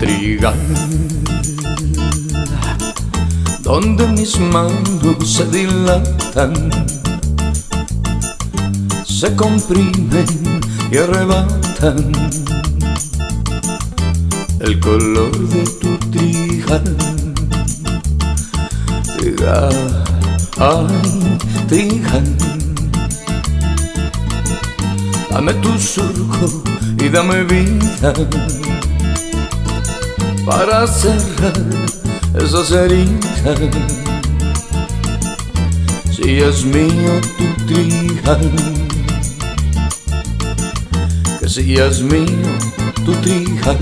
trigal, donde mis manos se dilatan, se comprimen y arrebatan el color de tu trigal. Trigal, ay, trigal, dame tu surco y dame vida para cerrar esas heridas. Si es mío tu trigal, que si es mío tu trigal.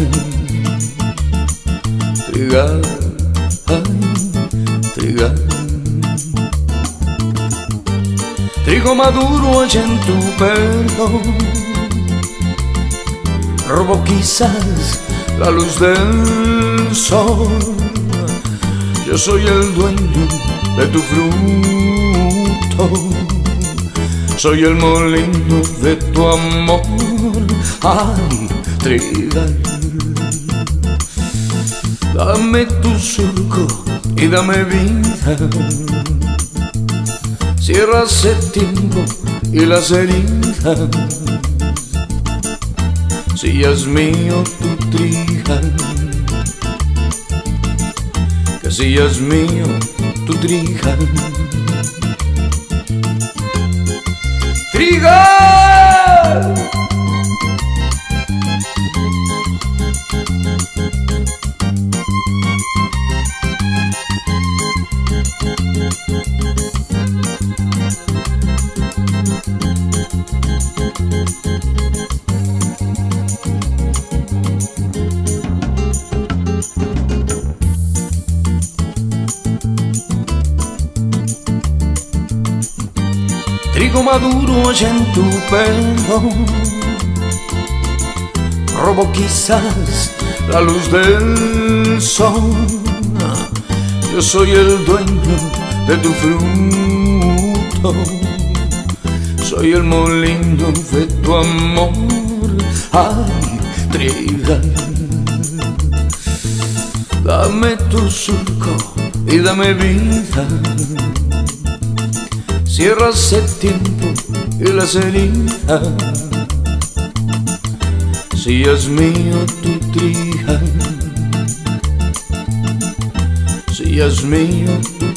Trigal, ay, trigal. Trigo maduro allá en tu pelo, robo quizás la luz del sol. Yo soy el dueño de tu fruto, soy el molino de tu amor. Ay, trigal, dame tu surco y dame vida. Cierra ese tiempo y las heridas. Si es mío tu trigal, que si es mío tu trigal. ¡Trigal! Trigo maduro allá en tu pelo, robo quizás la luz del sol. Yo soy el dueño de tu fruto, soy el molino de tu amor. Ay, trigal, dame tu surco y dame vida. Cierra ese tiempo y las heridas. Si es mío tu trigal, si es mío tu